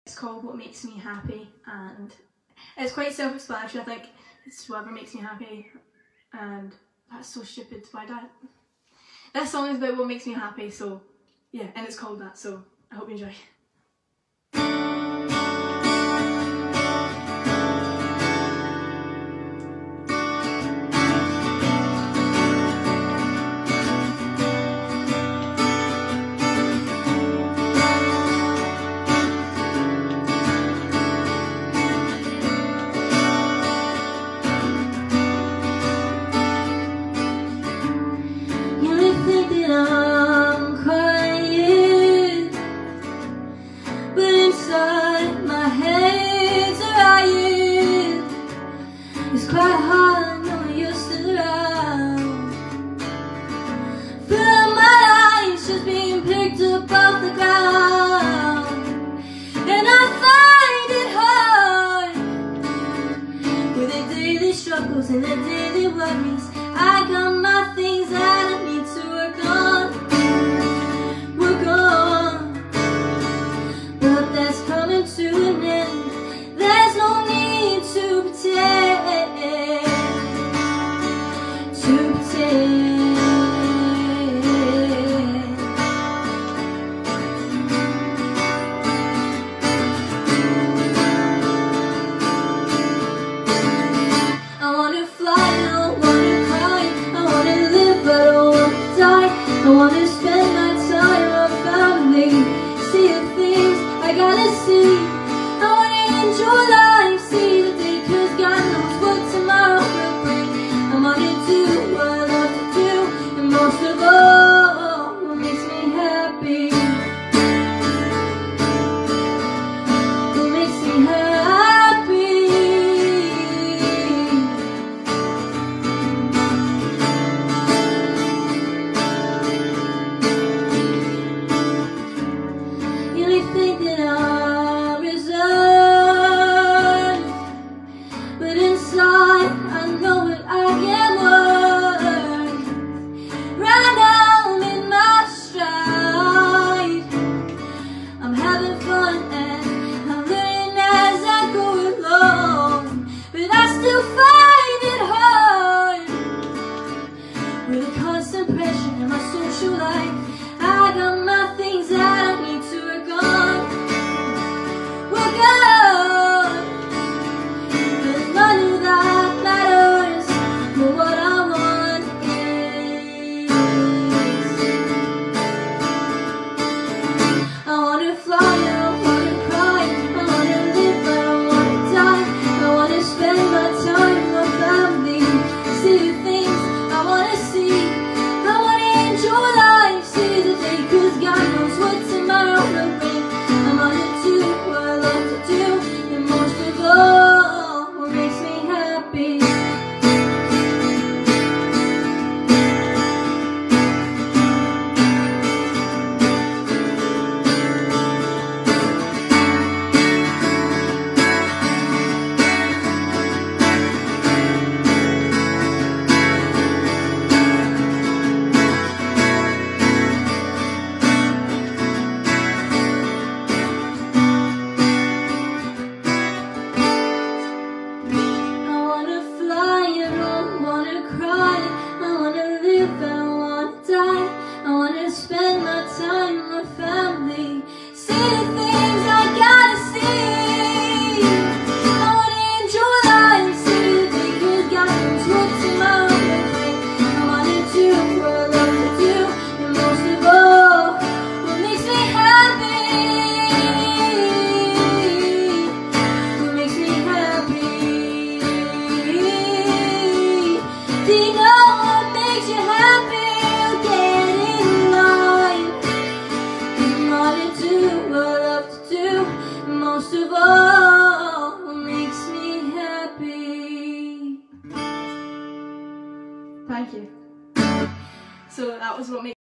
It's called What Makes Me Happy, and it's quite self-explanatory. I think it's whatever makes me happy, and that's so stupid. Why that? This song is about what makes me happy, so yeah, and it's called that, so I hope you enjoy. I'm crying, but inside my head's a riot. It's quite hard knowing you're still around. Feel like my life's just being picked up off the ground, and I find it hard with the daily struggles and the daily worries. I got my things that I need to work on, but that's coming to an end. There's no need to pretend, I wanna fly, I don't wanna cry, I wanna live but I don't wanna die. I wanna spend my time with family, see the things I gotta see. I wanna enjoy life, see the day, cause God knows what tomorrow will bring. I wanna do what I love to do, and most of all, what makes me happy. What makes me happy. You may think that I'm reserved, but inside I know what I am worth. Right now I'm in my stride, I'm having fun and I'm learning as I go along, but I still find it hard with the constant pressure in my social life. I got my things that I need to work on, there's money that matters, but what I want is, I wanna fly, I don't wanna cry, I wanna live, I don't wanna die. I wanna spend my time with my family, see the things I wanna see. I wanna enjoy life, see the day, cause God knows what tomorrow will bring. I wanna do what I love to do, and most of all, what makes me happy. Spend my time with my family, see the things I gotta see. I wanna enjoy life, see the day, cause God knows what tomorrow will bring. I wanna do what I love to do, and most of all, what makes me happy. What makes me happy. Do you know what makes you happy? Most of all, what makes me happy. Thank you. So that was what makes